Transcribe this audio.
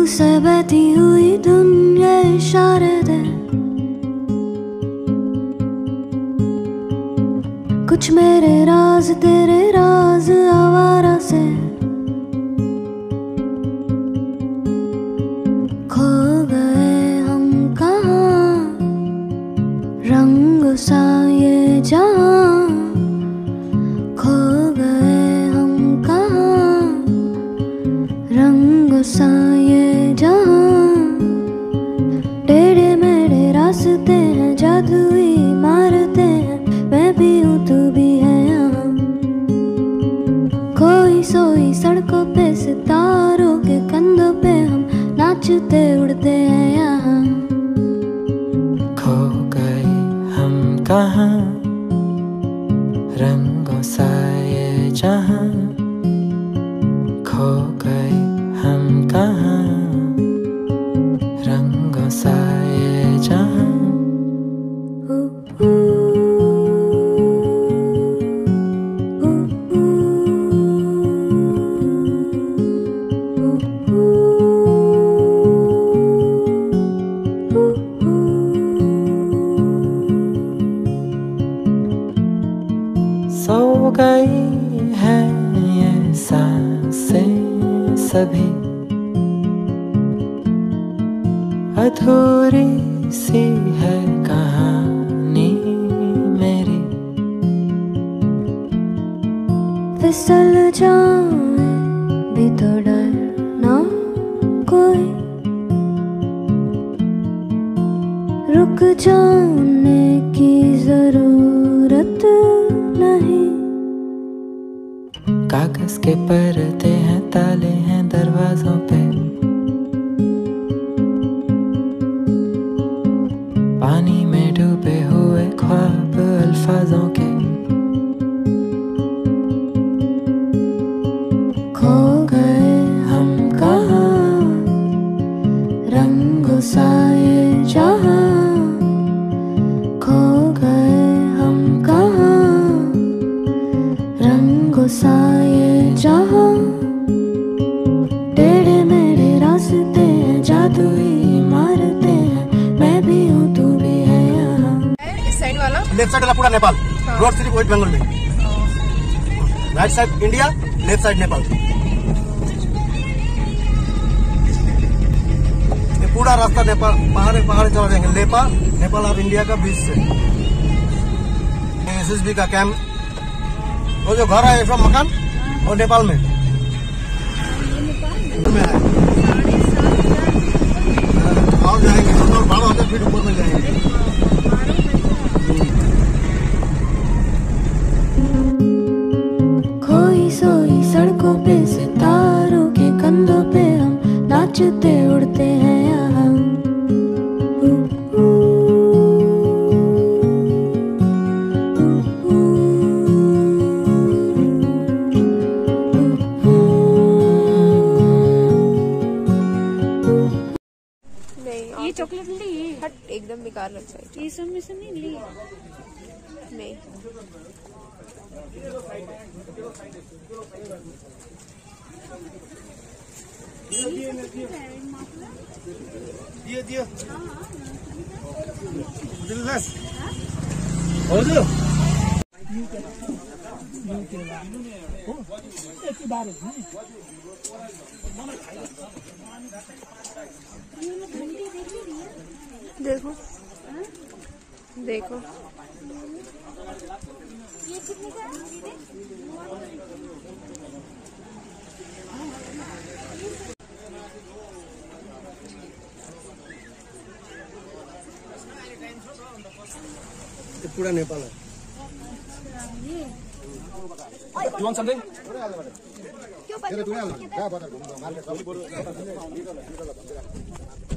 से बहती हुई दुनिया इशारे दे, कुछ मेरे राज तेरे राज आवारा से खो गए हम कहाँ, रंग सा ये जहाँ खो गए हम कहाँ, रंग सा ये जहाँ। टेढ़े मेढ़े रास्ते हैं, जादुई मारते हैं, मैं भी हूँ तू भी है यहाँ। खोई सोई सड़कों पे सितारों के कंधों पे हम नाचते उड़ते हैं यहाँ। खो गए हम कहाँ, रंगों सा ये जहाँ खो गए हम कहाँ, रंगों सा ये जहाँ। सो गई है ये सांसें सभी, अधूरी सी है कहानी मेरी। फिसल जाए भी तो डर ना कोई, रुक जाने की जरूरत नहीं। कागज के पर्दे हैं, ताले हैं दरवाजों पे, पानी में डूबे हुए ख्वाब अल्फाजों के। खो गए हम कहाँ, रंग सा ये जहाँ खो गए हम कहाँ, रंग सा ये जहाँ। टेढ़े मेढ़े रास्ते हैं, जादुई मारते हैं, मैं भी हूँ तू भी है यहाँ। इस साइड वाला लेफ्ट साइड वाला पूरा नेपाल, रोड सिर्फ वेस्ट बंगाल में, right side India, left side Nepal. ये पूरा रास्ता नेपाल पहाड़ चला जाएंगे, नेपाल और इंडिया का बीच से। एसएसबी का कैंप, वो जो घर है ये सब मकान और नेपाल में है। और जाएंगे 12,000 फीट ऊपर में जाएंगे। खोई सोई सड़कों पे सितारों के कंधों पे हम नाचते उड़ते हैं यहाँ। नहीं, ये चॉकलेट ली हट, एकदम बेकार लगता है। ये सब में से नहीं ली, नहीं। देखो देखो ये कितने का है? पूरा नेपाल है। You want something? क्यों